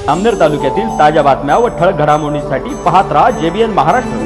अमनेर तालुक्यातील ताज्या बातम्या व ठळक घडामोडींसाठी पाहत राहा JBN महाराष्ट्र।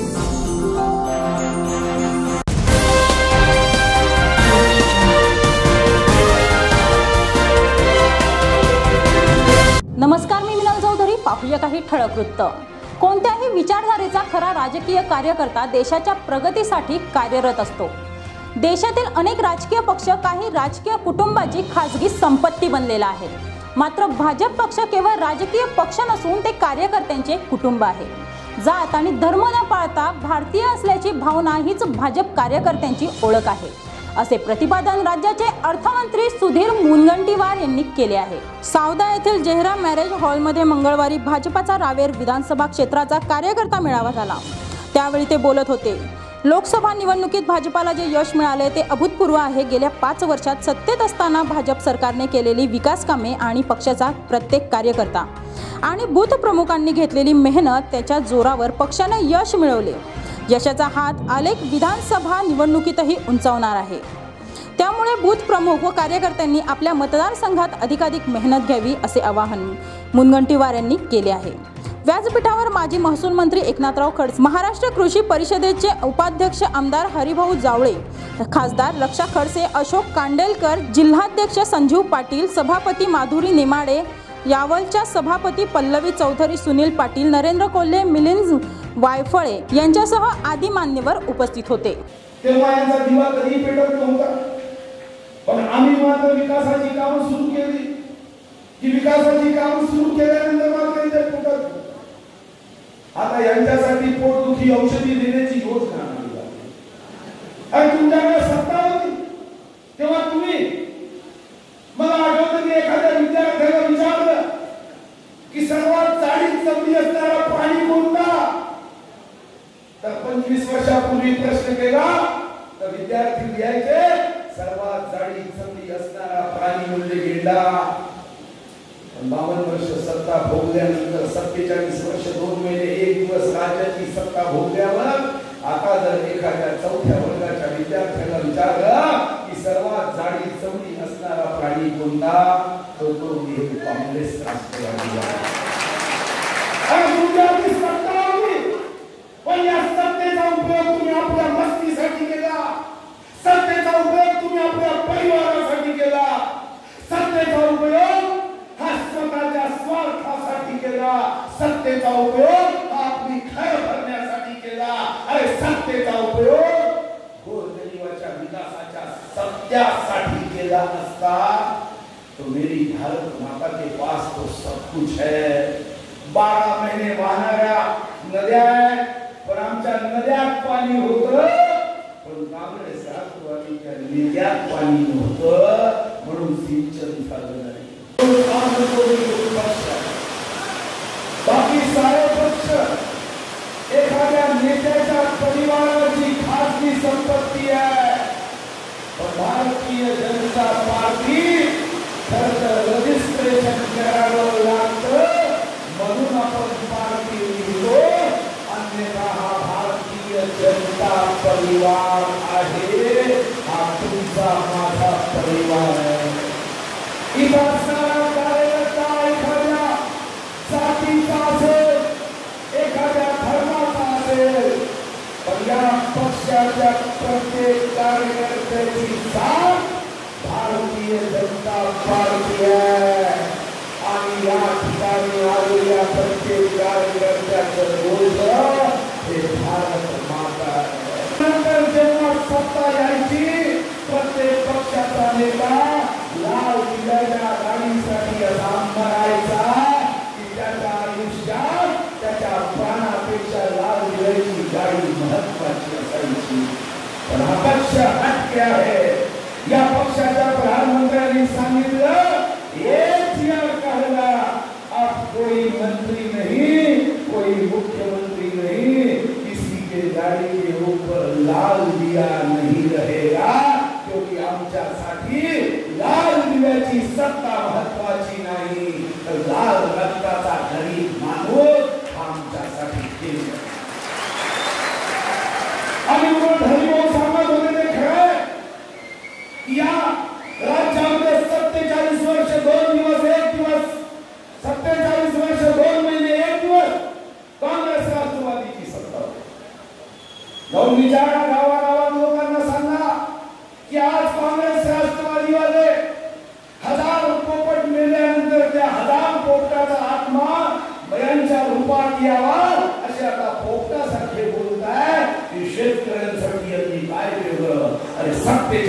नमस्कार, मी मिनल चौधरी। पाहूया काही ठळक वृत्त। कोणत्याही विचारधारेचा खरा राजकीय कार्यकर्ता देशाच्या प्रगतीसाठी कार्यरत असतो। देशातील अनेक राजकीय पक्ष काही राजकीय कुटुंबाची खासगी संपत्ती बनलेला आहे, मात्र भाजप पक्ष केवळ राजकीय पक्ष नसून ते कार्यकर्त्यांचे कुटुंब आहे। जात आणि धर्म न पाळता भारतीय असल्याची भावना हीच भाजप कार्यकर्त्यांची ओळख आहे, असे प्रतिपादन राज्याचे अर्थमंत्री सुधीर मुनगंटीवार यांनी केले आहे। सावदा येथील जेहरा मॅरेज हॉलमध्ये मंगळवारी भाजपाचा रावेर विधानसभा क्षेत्राचा कार्यकर्ता मेळावा झाला। त्यावेळी ते बोलत होते। लोकसभा निवडणुकीत भाजपाला जे यश मिळाले ते अभूतपूर्व आहे। गेल्या 5 वर्षात सत्तेत असताना भाजप सरकारने केलेली विकास कामे आणि पक्षाचा प्रत्येक कार्यकर्ता आणि बूथ प्रमुखांनी घेतलेली मेहनत त्याच्या जोरावर पक्षाने यश मिळवले। यशाचा हात आलेख विधानसभा निवडणुकीतही उंचावणार आहे। त्यामुळे बूथ प्रमुख व कार्यकर्त्यांनी आपल्या मतदारसंघात अधिकाधिक मेहनत घ्यावी असे आवाहन मुनगंटीवार यांनी केले आहे। व्यासपीठावर माजी महसूल मंत्री एकनाथराव खडसे, महाराष्ट्र कृषी परिषदेचे उपाध्यक्ष आमदार हरिभाऊ जावळे, खासदार रक्षा खडसे, अशोक कांडेलकर, जिल्हाध्यक्ष संजीव पाटील, सभापती माधुरी नेमाडे, यावलच्या सभापती पल्लवी चौधरी, सुनील पाटील, नरेंद्र कोल्हे, मिलिंद वायफळे यांच्यासह आदी मान्यवर उपस्थित होते। तेव्हा यांचा दिवा कधी पेटत नव्हता, पण आम्ही मात्र विकासाची कामे सुरू केली। की विकासाची कामे सुरू केल्यानंतर मात्र इथे फुटत आता यांच्यासाठी पोटदुखी औषधी देण्याची योजना आली आहे। आणि तुमच्याकडे सत्ता होती तेव्हा तुम्ही, मला आठवतं की एखाद्या विद्यार्थ्याला विचारलं की सर्वात जाडी चमडी असणारा प्राणी कोणता, तर 25 वर्षापूर्वी प्रश्न केला तर विद्यार्थी लिहायचे सर्वात जाडी चमडी असणारा प्राणी म्हणजे गेंडा। 52 वर्ष सत्ता भोगल्यानंतर 47 वर्ष 2 महिने 1 दिवस राज्याची सत्ता भोगल्यावर आता जर एखाद्या 4थ्या वर्गाच्या विद्यार्थ्याला विचारलं की सर्वात जाडी चमडी असणारा प्राणी कोणता, तो काँग्रेस राष्ट्रवादी आहे। आणि तुमच्याची सत्ता होती, पण या सत्तेचा उपयोग तुम्ही आपल्या मस्तीसाठी केला, सत्तेचा उपयोग तुम्ही आपल्या परिवारासाठी केला, सत्तेचा उपयोग स्वतःच्या स्वार्थासाठी केला, सत्तेचा उपयोग आपली घर भरण्यासाठी केला। अरे सत्तेचा उपयोग गोरगरिबाच्या विकासाच्या सत्यासाठी केला असता तो मेरी भारत माता के पास तो सब कुछ है। 12 महिने वाहणाऱ्या नद्या आहेत, पण आमच्या नद्यात पाणी होतं, पण काँग्रेस राष्ट्रवादीच्या नद्यात पाणी नव्हतं, म्हणून सिंचन झालं नाही। बाकी सारे पक्ष एखाद्या नेत्याच्या परिवाराची खासगी संपत्ती आहे, पण भारतीय जनता पार्टी रजिस्ट्रेशन करावं लागतं, म्हणून आपण पार्टी लिहितो, अन्यथा हा भारतीय जनता परिवार आहे, हा तुमचा माझा परिवार आहे। इथं सारा कार्यकर्ता एखाद्या जातीचा असेल, एखाद्या धर्माचा असेल, पण या पक्षाच्या प्रत्येक कार्यकर्त्याची जात भारतीय जनता पार्टी आहे। आणि या ठिकाणी आलेल्या प्रत्येक कार्यकर्त्याचं बोलणं हे भारत माता आहे। नंतर जेव्हा सत्ता यायची, प्रत्येक पक्षाचा नेता लाल दिलेल्या गाडीसाठी असा मरायचा की त्याच्या आयुष्यात त्याच्या प्राणापेक्षा लाल दिलेली गाडी महत्वाची असायची। पण हा पक्ष हटके आहे। या पक्षाच्या प्रधानमंत्र्यांनी सांगितलं, एक यार कहला अब कोई मंत्री नहीं, कोई मुख्यमंत्री नहीं, किसी के गाड़ी के ऊपर लाल दिया नहीं रहेगा, क्योंकि आमच्यासाठी लाल दिव्याची सत्ता महत्वाची नाही, तर लाल रक्ताचा गरीब माणूस आमच्यासाठी केलं। आणि मग हरिभाऊ सांगत होते ते खरं, या राज्यामध्ये 47 वर्ष 2 दिवस 1 दिवस 47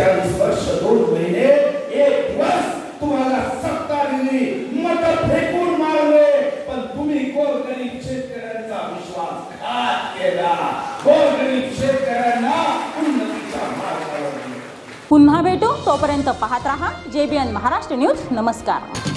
43 वर्ष 2 महिने 1 दिवस तुम्हाला सत्ता दिली, मत फेकून मारले, पण तुम्ही गोरगरीब शेतकऱ्यांचा विश्वासघात केला. गोरगरीब शेतकऱ्यांना उन्नतीच्या मार्गावर. पुन्हा भेटू, तोपर्यंत पाहत रहा JBN महाराष्ट्र न्यूज. नमस्कार.